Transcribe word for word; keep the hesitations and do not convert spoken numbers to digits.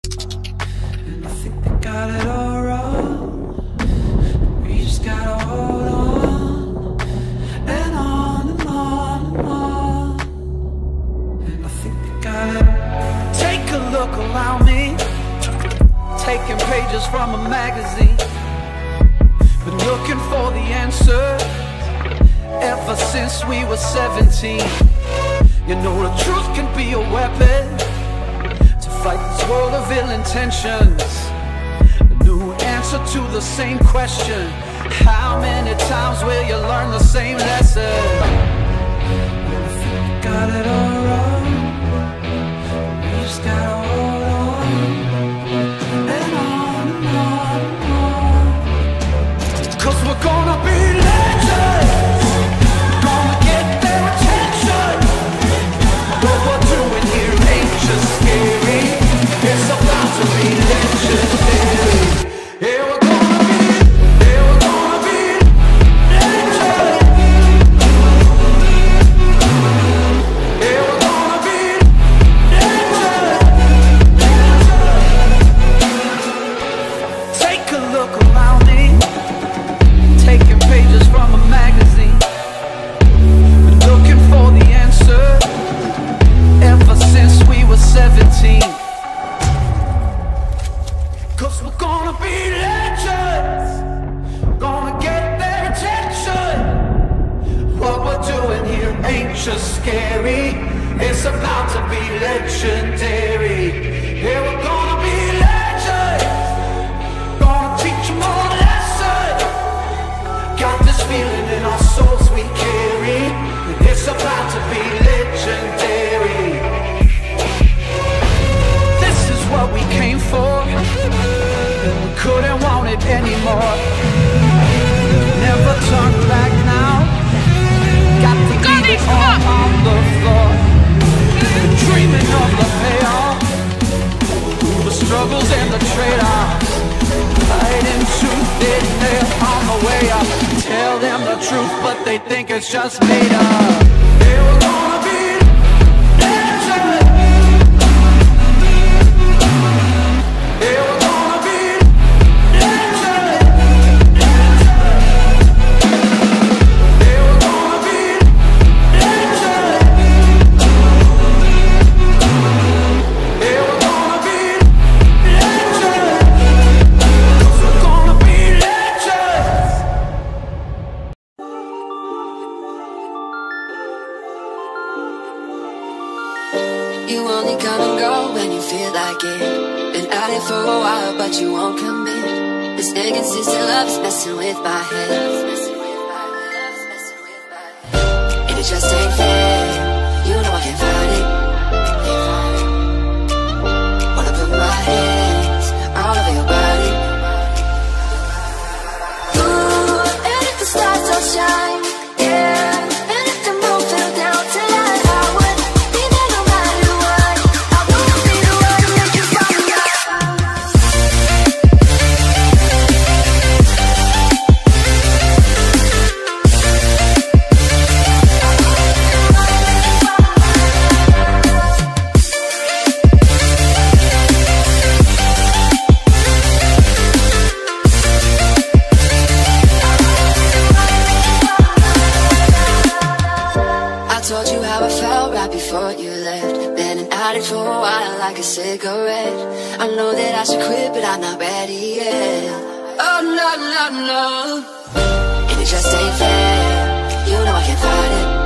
And I think they got it all wrong, but we just gotta hold on, and on and on and on. And I think they got it. Take a look around me, taking pages from a magazine, been looking for the answers ever since we were seventeen. You know the truth can be a weapon to fight this world of ill intentions. A new answer to the same question: how many times will you learn the same lesson? I think we got it all wrong, we just gotta hold on, and on and on and on. 'Cause we're gonna be legends, gonna get their attention. What we're doing here ain't just scary, it's about to be legendary. Yeah, we're gonna be, yeah, we're gonna be legends. Yeah, we're gonna be legends. Take a look around me, taking pages from a magazine, been looking for the answer ever since we were seventeen. 'Cause we're gonna be legends, gonna get their attention. What we're doing here ain't just scary, it's about to be legendary. Yeah, we're gonna be legends, gonna teach them all a lesson. Got this feeling in our souls we carry, it's about to be legendary. This is what we came for, and we couldn't want it anymore. Never turn back now, got to leave it all on the floor. Dreaming of the payoff, the struggles and the trade-offs, fighting tooth and nail on the way up. Tell them the truth, but they think it's just made up. They were gonna be legends. They were gonna be legends. They were gonna be legends. They were gonna be legends. 'Cause we're gonna be legends. You only come and go when you feel like it. Been at it for a while, but you won't commit. This inconsistent love is messing with my head, and it just ain't fair. You know I can't fight it. Wanna put my hands all over your body. Ooh, and if the stars don't shine, yeah, and if the moon fell down tonight, I would be there no matter what. I wanna be the one to make you fall in love. I told you how I felt right before you left. Been an addict for a while, like a cigarette. I know that I should quit, but I'm not ready yet. Oh no, no, no. And it just ain't fair. You know I can't fight it.